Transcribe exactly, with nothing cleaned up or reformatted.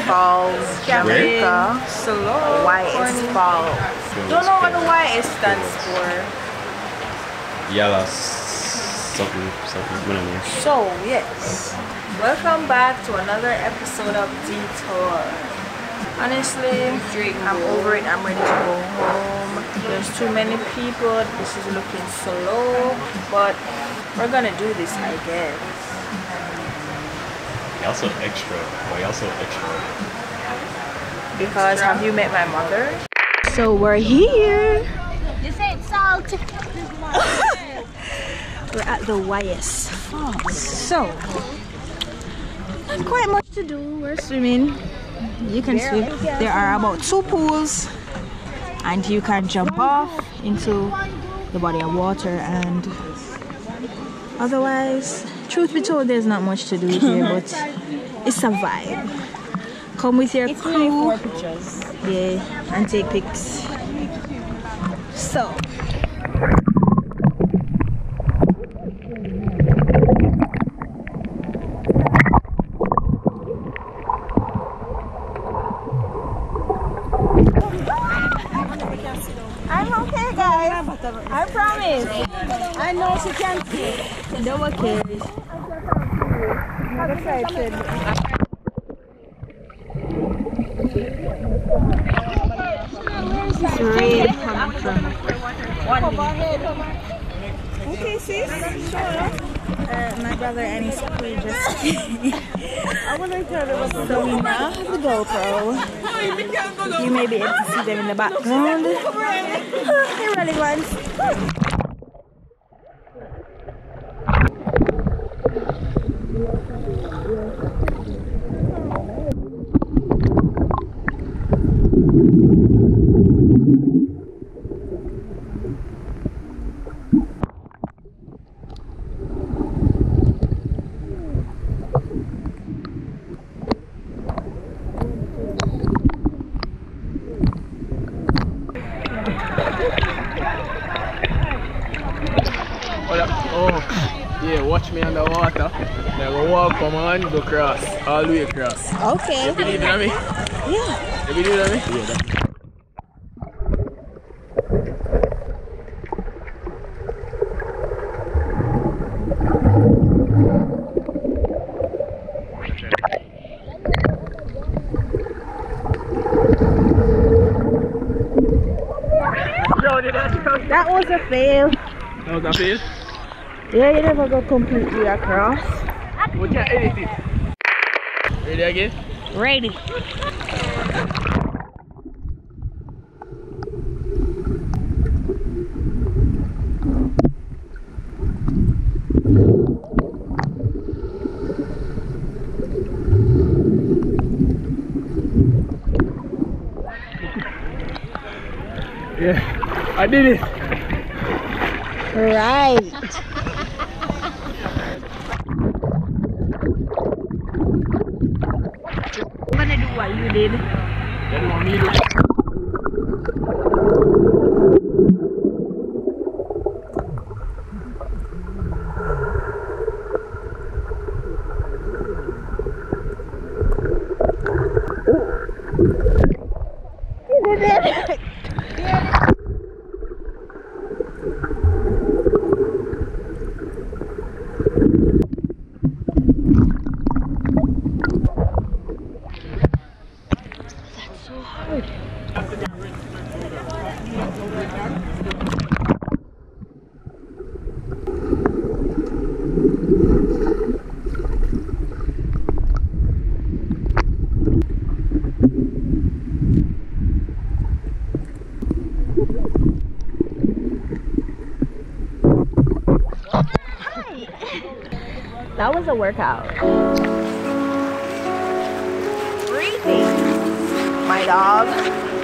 Waterfalls, Jamaica. Slow. Y S Falls. Don't know what the Y S stands for. Yellow something, something, whatever. So, yes. Welcome back to another episode of Detour. Honestly, I'm over it. I'm ready to go home. There's too many people. This is looking slow, but we're gonna do this, I guess. You're also extra. Why also extra? Because have you met my mother? So we're here. You said salt. We're at the Y S Falls. So not quite much to do. We're swimming. You can swim. There are about two pools, and you can jump off into the body of water. And otherwise, truth be told, there's not much to do here, but it's a vibe. Come with your crew, yeah, and take pics. So. I'm okay, guys. I promise. I know she can see. No okay. I'm excited. It's rain coming from one. Okay, sis. Uh, my brother and his crew just. I want to tell them what's so we now have the GoPro. You may be able to see them in the background. They're running ones. Oh, yeah, watch me underwater. Then go walk from on, go cross, all the way across. Okay. You believe in me? Yeah. You believe in me? Yeah. That was a fail. That was a fail? Yeah, you never go completely across. We can't edit it. Ready again? Ready. Yeah, I did it. Right. I'm gonna do what you did. You do what me do? You did it. That was a workout. Breathing. My dog.